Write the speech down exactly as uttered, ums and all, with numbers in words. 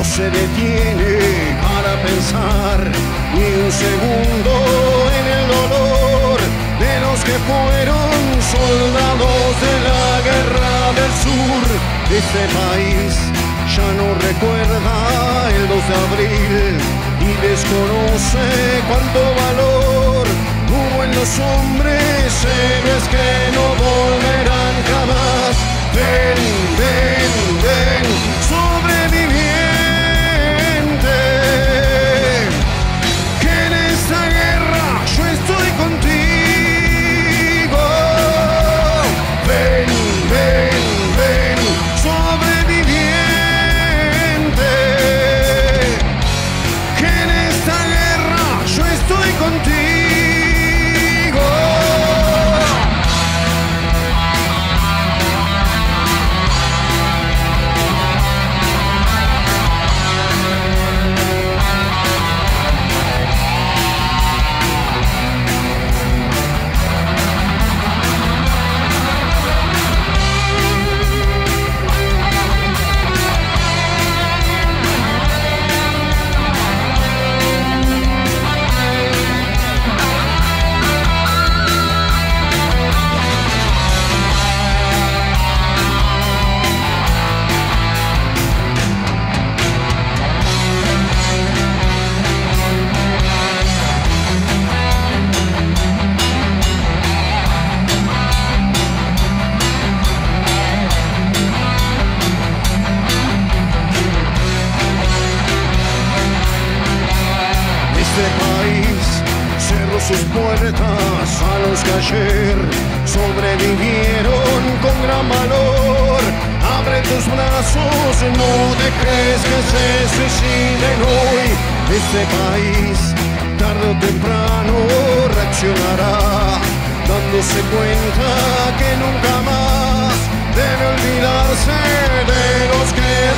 se detiene para pensar ni un segundo en el dolor de los que fueron soldados de la guerra del sur. Este país ya no recuerda el dos de abril y desconoce cuánto valor hubo en los hombres héroes que no volverán jamás. Ven, ven, ven, sobreviviente, que en esta guerra yo estoy contigo. Ven, ven, ven, sobreviviente, que en esta guerra yo estoy contigo. Este país cerró sus puertas a los que ayer sobrevivieron con gran valor. Abre tus brazos, no dejes que se suiciden hoy. Este país tarde o temprano reaccionará, dándose cuenta que nunca más debe olvidarse de los que